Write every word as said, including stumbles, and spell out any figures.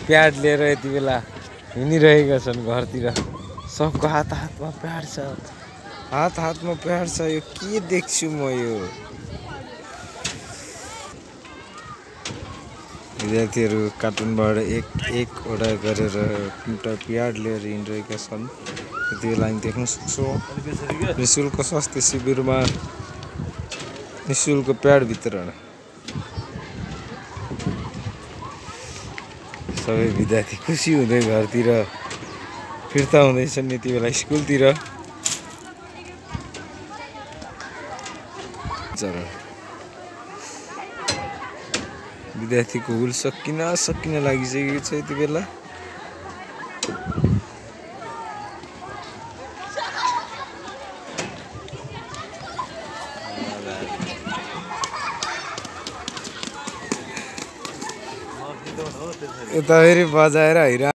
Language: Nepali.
प्याड लिएर यति बेला हिँडिरहेका छन् घरतिर। सबको हात हातमा प्याड छ, हात हातमा प्याड छ। यो के देख्छु म? यो विद्यार्थीहरू कार्टुनबाट एक एकवटा गरेर एउटा प्याड लिएर हिँडिरहेका छन्। यति बेला हामी देख्न सक्छौँ निःशुल्क स्वास्थ्य शिविरमा निःशुल्क प्याड वितरण। सबै विद्यार्थी खुसी हुँदै घरतिर फिर्ता हुँदैछन् यति बेला स्कुलतिर। विद्यार्थीको हुल सकिन सकिन लागिसकेको छ यति बेला। यता फेरि बजाएर हैरान